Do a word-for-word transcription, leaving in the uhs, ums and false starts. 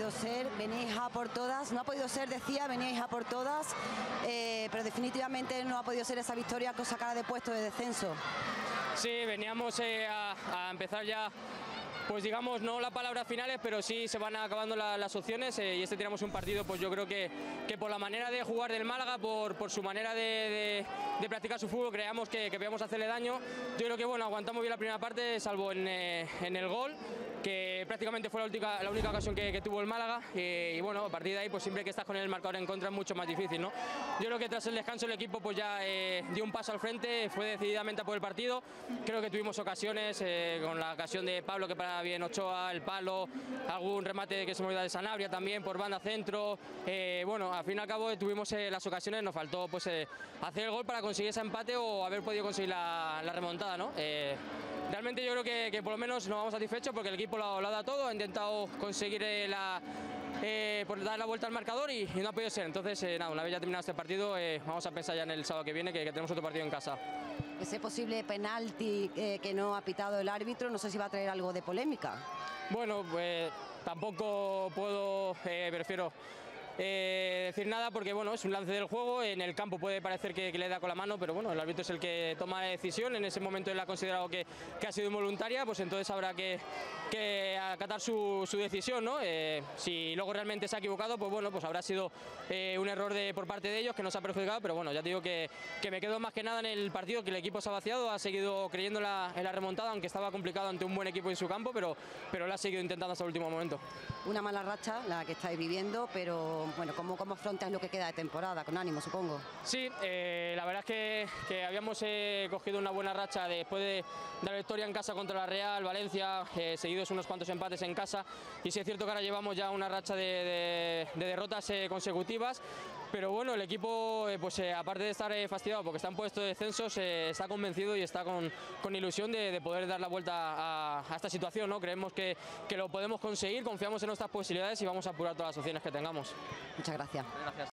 podido ser, veníais a por todas, no ha podido ser, decía, veníais a por todas, eh, pero definitivamente no ha podido ser esa victoria que os sacara de puesto de descenso. Sí, veníamos eh, a, a empezar ya, pues digamos, no las palabras finales, pero sí se van acabando la, las opciones eh, y este tenemos un partido, pues yo creo que, que por la manera de jugar del Málaga, por, por su manera de, de, de practicar su fútbol, creamos que, que podíamos hacerle daño. Yo creo que bueno, aguantamos bien la primera parte, salvo en, eh, en el gol, que prácticamente fue la única, la única ocasión que, que tuvo el Málaga eh, y bueno, a partir de ahí, pues siempre que estás con el marcador en contra es mucho más difícil, ¿no? Yo creo que tras el descanso el equipo pues ya eh, dio un paso al frente, fue decididamente a por el partido. Creo que tuvimos ocasiones, eh, con la ocasión de Pablo que para bien Ochoa, el palo, algún remate que se me olvidó de Sanabria también por banda centro. Eh, bueno, al fin y al cabo tuvimos eh, las ocasiones, nos faltó pues eh, hacer el gol para conseguir ese empate o haber podido conseguir la, la remontada, ¿no? Eh, realmente yo creo que, que por lo menos nos vamos satisfechos porque el equipo lo, lo ha dado todo, ha intentado conseguir eh, la... Eh, por dar la vuelta al marcador y, y no ha podido ser. Entonces, eh, nada, una vez ya terminado este partido, eh, vamos a pensar ya en el sábado que viene, que, que tenemos otro partido en casa. Ese posible penalti eh, que no ha pitado el árbitro, no sé si va a traer algo de polémica. Bueno, pues tampoco puedo, eh, prefiero eh, decir nada porque bueno, es un lance del juego, en el campo puede parecer que, que le da con la mano, pero bueno, el árbitro es el que toma la decisión, en ese momento él ha considerado que, que ha sido involuntaria, pues entonces habrá que, que acatar su, su decisión, ¿no? Eh, si luego realmente se ha equivocado, pues bueno, pues habrá sido eh, un error de, por parte de ellos que nos ha perjudicado, pero bueno, ya te digo que, que me quedo más que nada en el partido, que el equipo se ha vaciado, ha seguido creyendo en la, en la remontada, aunque estaba complicado ante un buen equipo en su campo, pero, pero lo ha seguido intentando hasta el último momento. Una mala racha la que estáis viviendo, pero bueno, ¿cómo, cómo afrontas lo que queda de temporada? Con ánimo, supongo. Sí, eh, la verdad es que, que habíamos eh, cogido una buena racha después de, de la victoria en casa contra la Real, Valencia, eh, seguidos unos cuantos empates en casa, y sí es cierto que ahora llevamos ya una racha de, de, de derrotas eh, consecutivas, pero bueno, el equipo, eh, pues eh, aparte de estar eh, fastidiado porque está en puesto de descensos, eh, está convencido y está con, con ilusión de, de poder dar la vuelta a, a esta situación, ¿no? Creemos que, que lo podemos conseguir, confiamos en nuestras posibilidades y vamos a apurar todas las opciones que tengamos. Muchas gracias. Gracias.